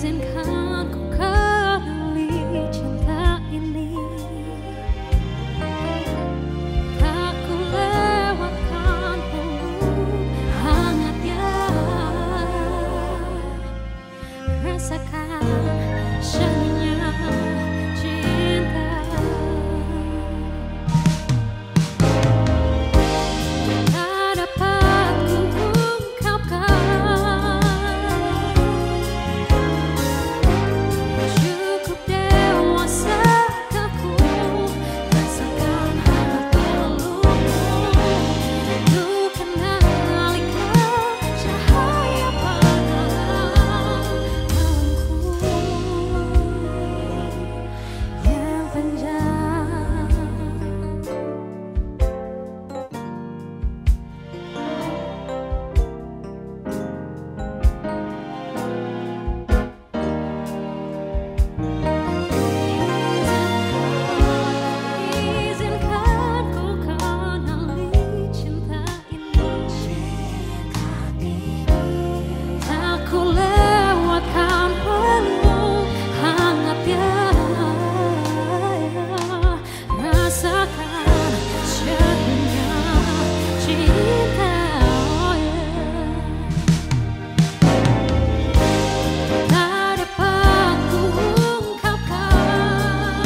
izinkan ku kenali cinta ini. Tak ku lewatkan peluk hangatnya, rasakan syahnya cinta. Tak dapat ku ungkapkan, cukup dewasakah ku rasakan hangat pelukmu. Ku kenali kau cahaya pada malamku yang panjang. Izinkan ku kenali cinta ini. Tak ku lewatkan peluk hangatnya, rasakan syahnya cinta. Tak dapat ku ungkapkan,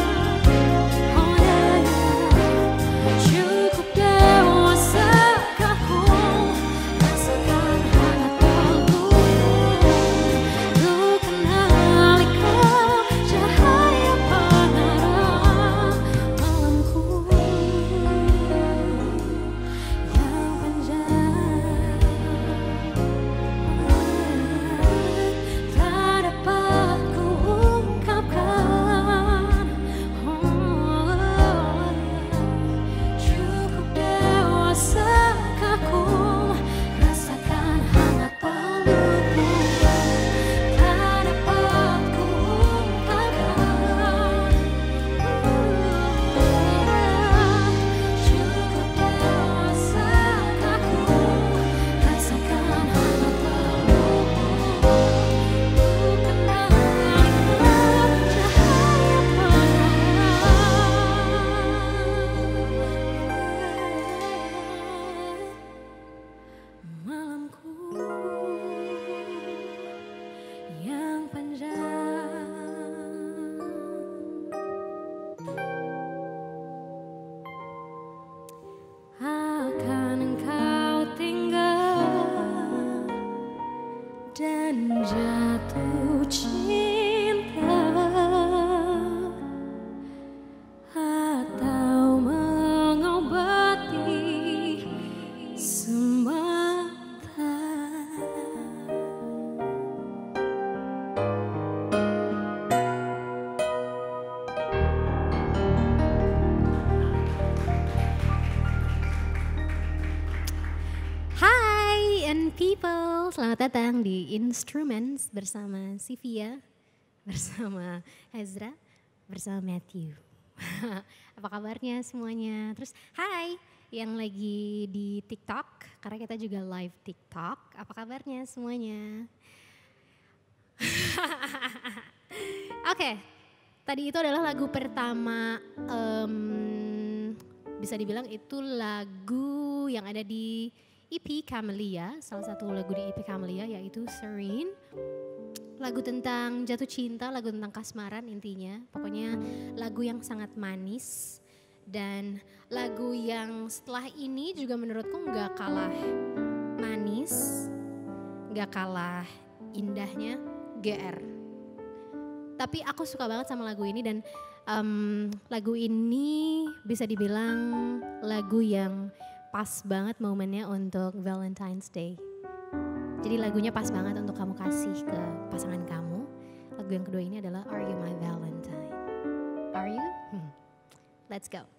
cukup dewasakah ku rasakan hangat pelukmu. Ku kenali kau cahaya pada malamku yang panjang. Tak dapat ku ungkapkan, cukup dewasakah ku rasakan hangat pelukmu. Tak dapat ku ungkapkan, cukup dewasakah ku rasakan hangat pelukmu. Ku kenali kau cahaya pada malamku yang panjang. Akan engkau tinggal dan jatuh cinta, atau mengobati semata. Hi and people, selamat datang di Instruments bersama Sivia, bersama Ezra, bersama Matthew. Apa kabarnya semuanya? Terus hai yang lagi di TikTok, karena kita juga live TikTok. Apa kabarnya semuanya? Oke, tadi itu adalah lagu pertama, bisa dibilang itu lagu yang ada di EP Camellia, salah satu lagu di EP Camellia yaitu Serene. Lagu tentang jatuh cinta, lagu tentang kasmaran intinya. Pokoknya lagu yang sangat manis. Dan lagu yang setelah ini juga menurutku gak kalah manis, gak kalah indahnya, GR. Tapi aku suka banget sama lagu ini dan lagu ini bisa dibilang lagu yang pas banget momennya untuk Valentine's Day. Jadi lagunya pas banget untuk kamu kasih ke pasangan kamu. Lagu yang kedua ini adalah Are You My Valentine? Are you? Let's go.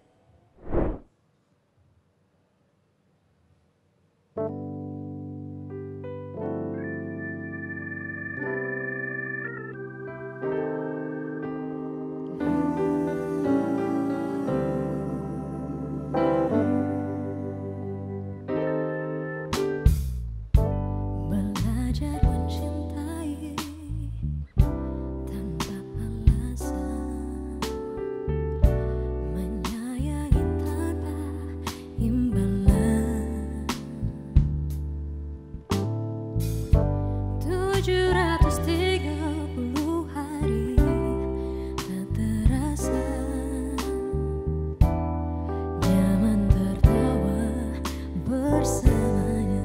730 hari tak terasa, nyaman tertawa bersamanya.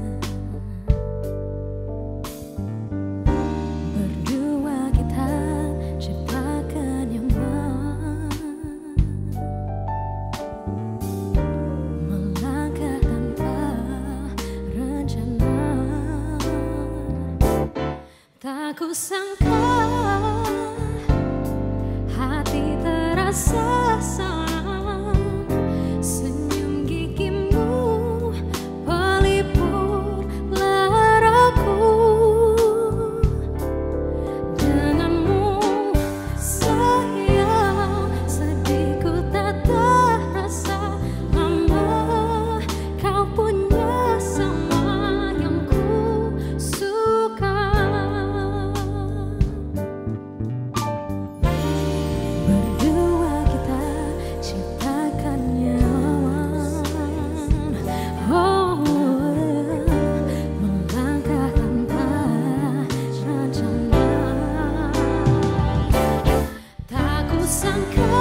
Berdua kita ciptakan nyaman, melangkah tanpa rencana. Tak kusangka hati terasa senang, senyum gigimu pelipur laraku. Denganmu sayang, sedihku tak terasa lama. Kau punya sama yang ku suka. Berdua kita ciptakan nyaman, oh, melangkah tanpa rencana. Tak kusangka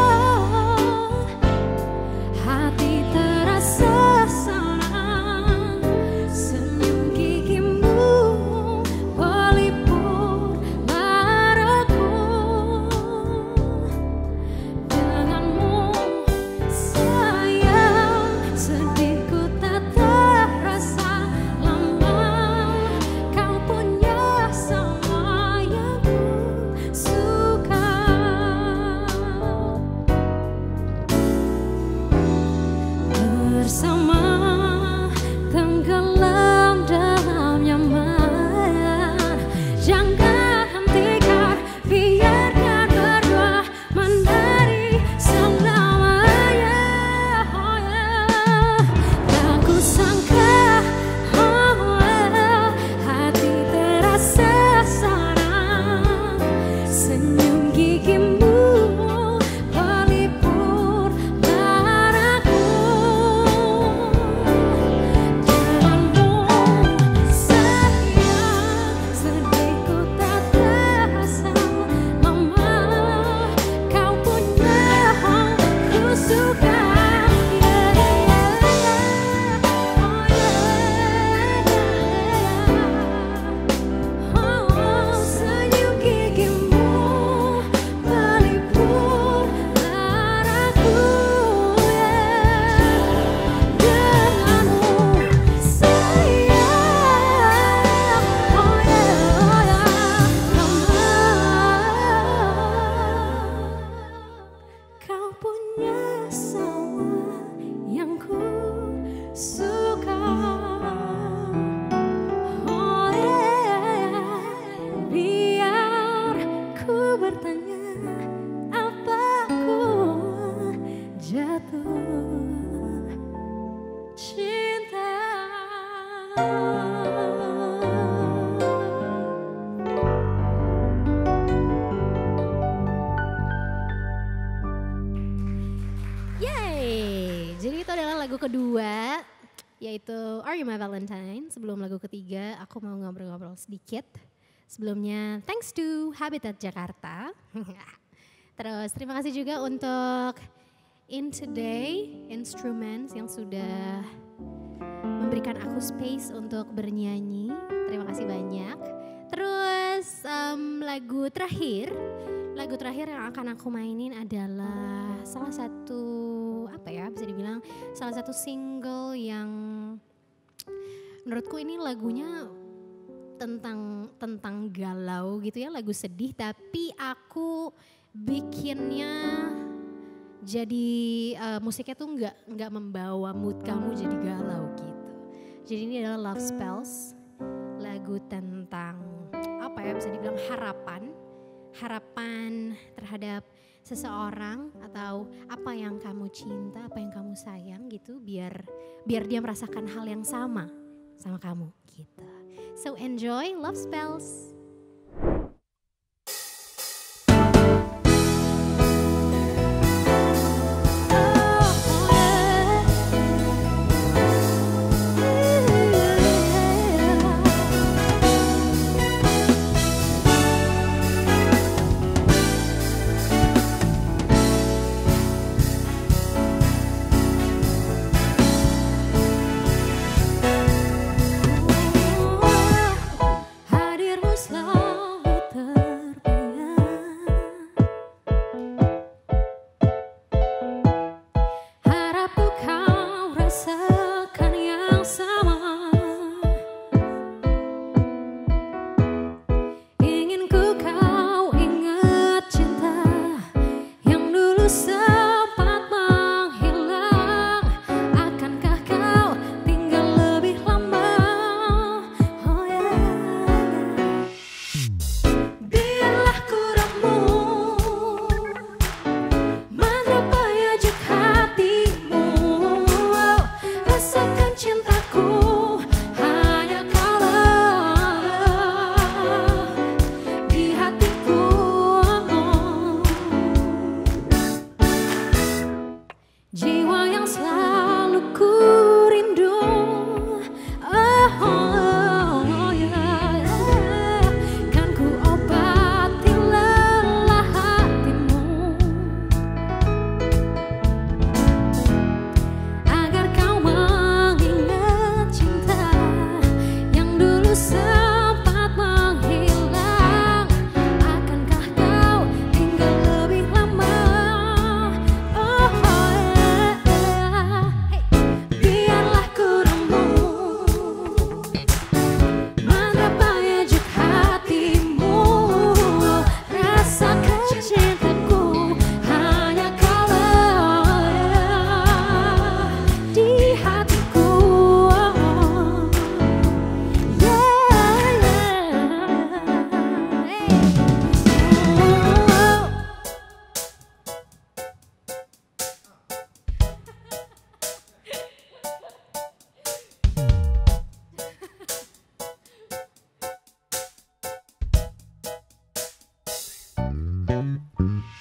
hati terasa senang, senyum gigimu pelipur laraku. Denganmu sayang, sedihku tak terasa lama. Kau punya sama yang ku suka. Bersama tenggelam dalam nyaman, jangan hentikan, biarkan berdua menari selamanya. Oh, yeah. Tak kusangka, oh, yeah, hati terasa senang, senyum gigimu pelipur laraku. Denganmu sayang, sedihku tak terasa lama. Kau punya yang ku suka. Yeah, yeah, yeah. Oh, yeah. Oh, senyum gigimu pelipur laraku. Yeah. Denganmu sayang, oh, yeah, kau punya sama yang ku suka. Oh, yeah. Biar ku bertanya, apa ku jatuh cinta. Yeay, jadi itu adalah lagu kedua, yaitu Are You My Valentine. Sebelum lagu ketiga, aku mau ngobrol-ngobrol sedikit. Sebelumnya, thanks to Habitat Jakarta. Terus terima kasih juga untuk In Today Instruments yang sudah memberikan aku space untuk bernyanyi. Terima kasih banyak. Terus lagu terakhir yang akan aku mainin adalah salah satu bisa dibilang salah satu single yang menurutku ini lagunya tentang galau gitu ya, lagu sedih, tapi aku bikinnya jadi musiknya tuh nggak membawa mood kamu jadi galau gitu. Jadi ini adalah Love Spells, lagu tentang bisa dibilang harapan terhadap seseorang atau apa yang kamu cinta, apa yang kamu sayang gitu, biar dia merasakan hal yang sama kamu gitu. So enjoy Love Spells.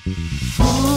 Oh